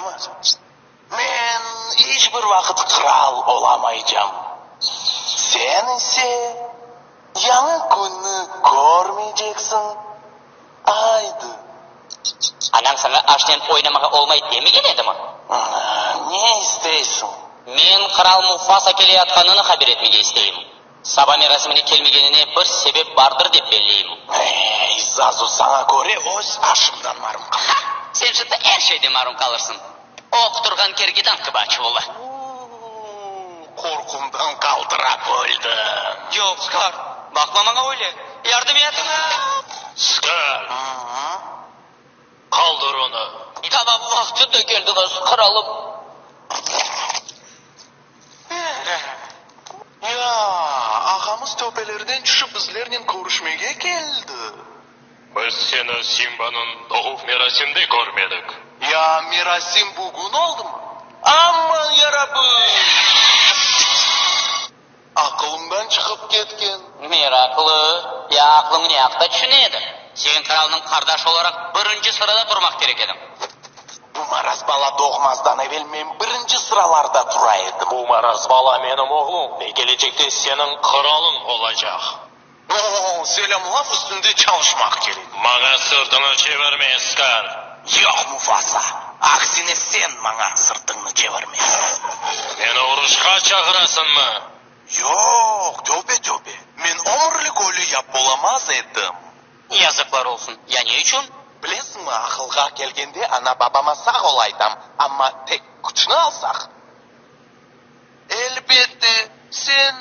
Мен ешбір вақыт қырал оламайжам. Сен ise яңа күнні көрмейжексің. Айды. Анаң саңа аштен ойнамаға олмайды демеген еді ма? Не істейсің? Мен қырал Муфаса келе атқанын хабар етмеге істеймін. Саба мерасыміне келмегеніне бір себеп бардыр деп белгілеймін. Зазу саңа көре өз ашымдан марым қалды. Сен шықты әр şeyде марым қалырсың. Оқ тұрған кергеден кыбачы болы. Қорқымдан қалдыра бөлді. Жоқ, Скар, бақма маңа ойле. Ярдым етің. Скар, қалдыр оны. Тамам вақты да келдіңіз, қыралым. Ағамыз төпелерден түшіп біздерінен көрішмеге келді. Біз сені Симбаның doğum мерасимде көрмедік. Мерасим бүгін oldu mu? Аман ярабы! Ақылыңдан шығып кеткен. Мерақлы, ақлың не ақта түсінеді. Сен қыралының қардаш оларақ бірінші сырада тұрмақ керек едің. Bu maraz bala doğmazdan evvel men birinci sıralarda turaydım. Bu maraz bala benim oğlum ve gelecekte senin kralın olacak. Selam laf üstünde çalışmak gerek. Bana sırtını çevirme Skar. Yok Mufasa. Aksine sen bana sırtını çevirme. Beni oruçқа çağırasın mı? Yok, tövbe. Men ömürlük ölü yap olamaz edim. Yazıklar olsun. Ya ne için? Білесің ма, ақылға келгенде ана бабама сақ ол айтам, амма тек күчіні алсақ. Әлбетте, сен